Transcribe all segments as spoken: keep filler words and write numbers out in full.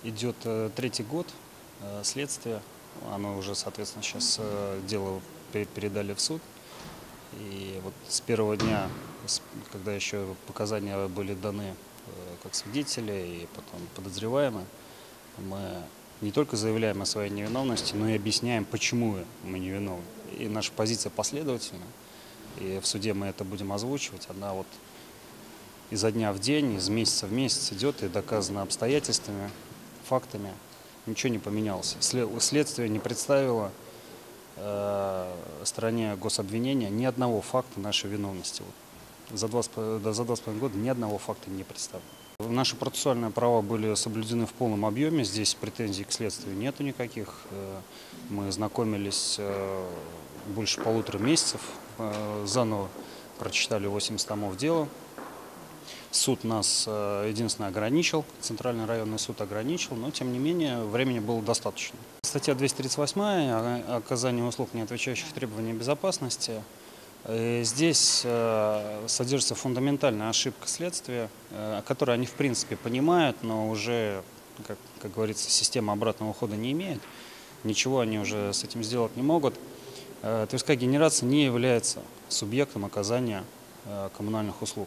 Идет э, третий год э, следствия. Оно уже, соответственно, сейчас э, дело пе- передали в суд. И вот с первого дня, с- когда еще показания были даны э, как свидетели и потом подозреваемые, мы не только заявляем о своей невиновности, но и объясняем, почему мы невиновны. И наша позиция последовательна. И в суде мы это будем озвучивать. Она вот изо дня в день, из месяца в месяц идет и доказано обстоятельствами, фактами. Ничего не поменялось. Следствие не представило э, стороне гособвинения ни одного факта нашей виновности. Вот. За два, да, за два с половиной года ни одного факта не представлено. Наши процессуальные права были соблюдены в полном объеме. Здесь претензий к следствию нету никаких. Мы знакомились больше полутора месяцев. Заново прочитали восемьдесят томов дела. Суд нас единственное ограничил, Центральный районный суд ограничил, но тем не менее времени было достаточно. Статья двести тридцать восемь о оказании услуг, не отвечающих требованиям безопасности. Здесь содержится фундаментальная ошибка следствия, о которой они в принципе понимают, но уже, как, как говорится, система обратного хода не имеет. Ничего они уже с этим сделать не могут. Тверская генерация не является субъектом оказания коммунальных услуг.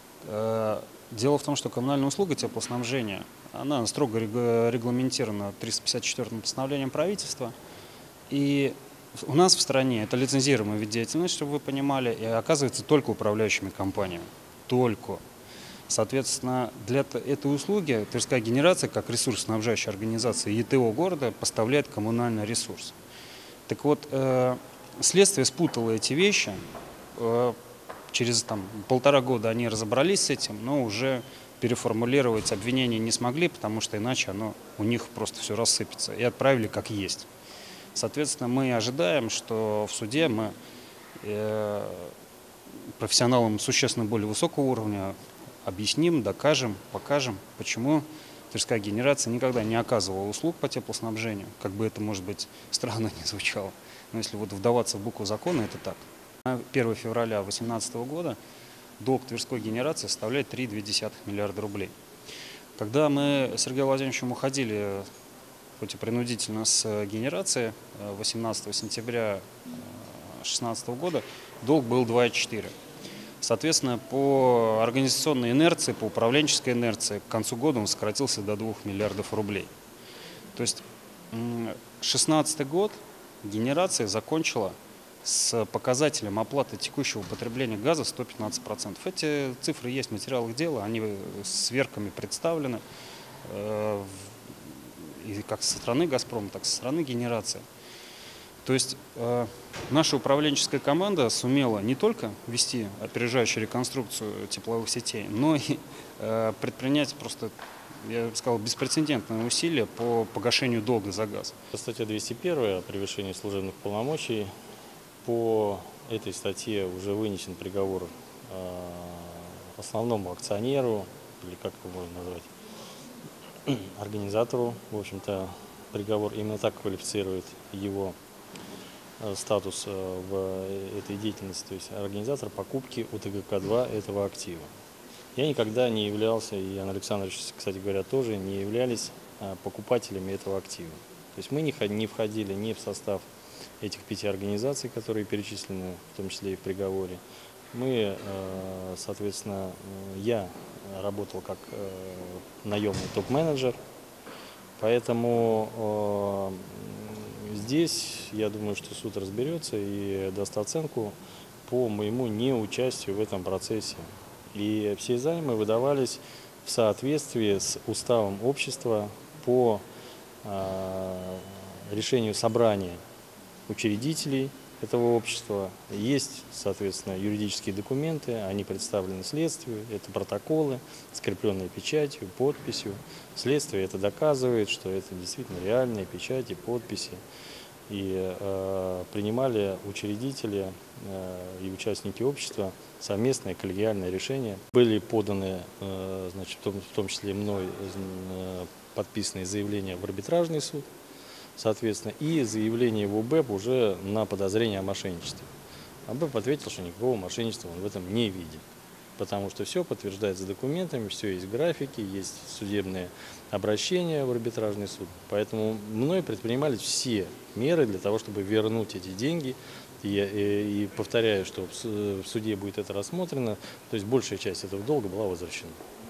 Дело в том, что коммунальная услуга теплоснабжения, она строго регламентирована триста пятьдесят четвёртым постановлением правительства. И у нас в стране это лицензируемый вид деятельности, чтобы вы понимали, и оказывается только управляющими компаниями. Только. Соответственно, для этой услуги Тверская генерация, как ресурсоснабжающая организация ЕТО города, поставляет коммунальный ресурс. Так вот, э, следствие спутало эти вещи. Э, через там, полтора года они разобрались с этим, но уже переформулировать обвинение не смогли, потому что иначе оно у них просто все рассыпется. И отправили как есть. Соответственно, мы ожидаем, что в суде мы э, профессионалам существенно более высокого уровня объясним, докажем, покажем, почему Тверская генерация никогда не оказывала услуг по теплоснабжению, как бы это, может быть, странно не звучало. Но если вот вдаваться в букву закона, это так. первого февраля две тысячи восемнадцатого года долг Тверской генерации составляет три целых две десятых миллиарда рублей. Когда мы с Сергеем Владимировичем уходили, хоть и принудительно, с генерации восемнадцатого сентября две тысячи шестнадцатого года, долг был два целых четыре десятых. Соответственно, по организационной инерции, по управленческой инерции, к концу года он сократился до двух миллиардов рублей. То есть две тысячи шестнадцатый год генерация закончила с показателем оплаты текущего потребления газа сто пятнадцать процентов. Эти цифры есть в материалах дела, они с сверками представлены э, и как со стороны «Газпрома», так и со стороны генерации. То есть э, наша управленческая команда сумела не только вести опережающую реконструкцию тепловых сетей, но и э, предпринять просто, я бы сказал, беспрецедентные усилия по погашению долга за газ. Статья двести один о превышении служебных полномочий. По этой статье уже вынесен приговор э, основному акционеру, или как его можно назвать, организатору. В общем-то, приговор именно так квалифицирует его статус в этой деятельности, то есть организатор покупки у Т Г К два этого актива. Я никогда не являлся, и Ян Александрович, кстати говоря, тоже не являлись покупателями этого актива. То есть мы не входили ни в состав этих пяти организаций, которые перечислены, в том числе и в приговоре. Мы, соответственно, я работал как наемный топ-менеджер, поэтому здесь, я думаю, что суд разберется и даст оценку по моему неучастию в этом процессе. И все займы выдавались в соответствии с уставом общества по э, решению собрания учредителей этого общества. Есть, соответственно, юридические документы, они представлены следствию, это протоколы, скрепленные печатью, подписью. Следствие это доказывает, что это действительно реальные печати, подписи. И э, принимали учредители э, и участники общества совместное коллегиальное решение. Были поданы, э, значит, в том, в том числе мной, э, подписанные заявления в арбитражный суд, соответственно, и заявление в У Б Э П уже на подозрение о мошенничестве. А Б Э П ответил, что никакого мошенничества он в этом не видит. потому что все подтверждается документами, все есть графики, есть судебные обращения в арбитражный суд. Поэтому мной предпринимались все меры для того, чтобы вернуть эти деньги. И, и, и повторяю, что в суде будет это рассмотрено, то есть большая часть этого долга была возвращена.